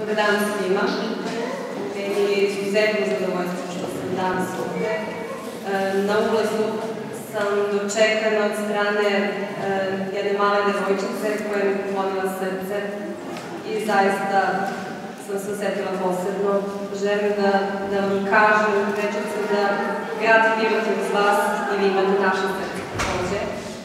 Dobar dan svima. Meni je izuzetno zadovoljstvo što sam danas ovde. Na ulazu sam dočekana od strane jedne male devojčice koja mi poklonila srce i zaista sam se osetila posebno. Želim da vam kažem, rečem da grad Pirot je uz vas i vi imate naše srce takođe.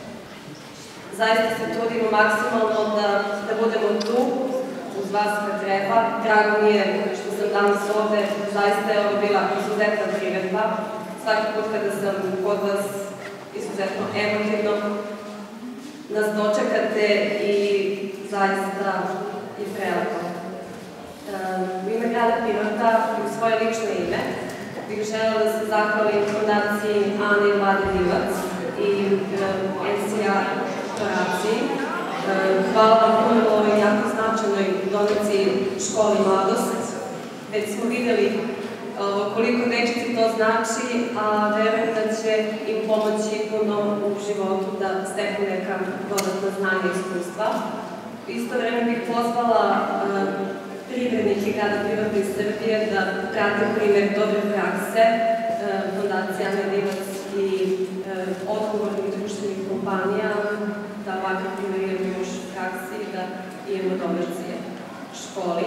Zaista se trudimo maksimalno da budemo tu uz vas kad treba. Drago mi je što sam danas ovde, zaista je ovo bila izuzetna priredba. Svaki put kada sam kod vas izuzetno emotivno nas dočekate i zaista je prelepo. U ime grada Pirota i u svoje lično ime bih želela da se zahvalim fondaciji Ane i Vlade Divac i NCA korporaciji. Hvala vam puno o ovoj jako značajnoj donaciji školi Mladost. Već smo videli koliko dečici to znači, a verujem da će im pomoći puno u životu da steknu neka dodatna znanja i iskustva. Isto vreme bih pozvala privrednike grada Pirota iz Srbije da prate primer dobre prakse fondacije Ane Divac i odgovornih društvenih kompanija, da ovakav primer imamo još u praksi i da imamo donacije školi.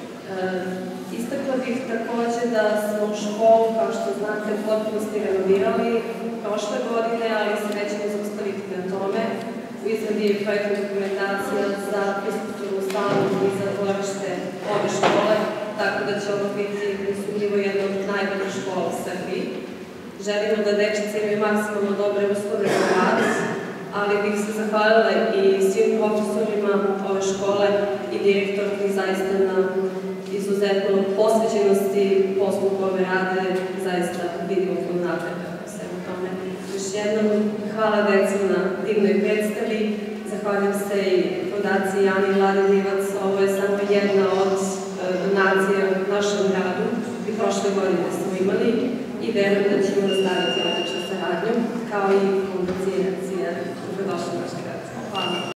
Istakla bih takođe da smo školu, kao što znate, u potpunosti renovirali prošle godine, ali se nećemo zaustaviti na tome. U izradi je projektna dokumentacija za infrastrukturnu salu i za dvorište ove škole, tako da će ovo biti nesumnjivo jedna od najboljih škola u Srbiji. Želimo da dečice imaju maksimalno dobre uslove za rad, ali bih se zahvalila i svim profesorima ove škole i direktorki zaista na izuzetno posvećenosti poslu koje rade, zaista vidimo puno napredak u svemu tome. Još jednom hvala decu na divnoj predstavi, zahvaljujem se i fondaciji Ane i Vlade Divac, ovo je samo jedna od donacija u našem gradu i prošle godine smo imali i verujem da ćemo nastaviti odličnu saradnju, kao i fondacije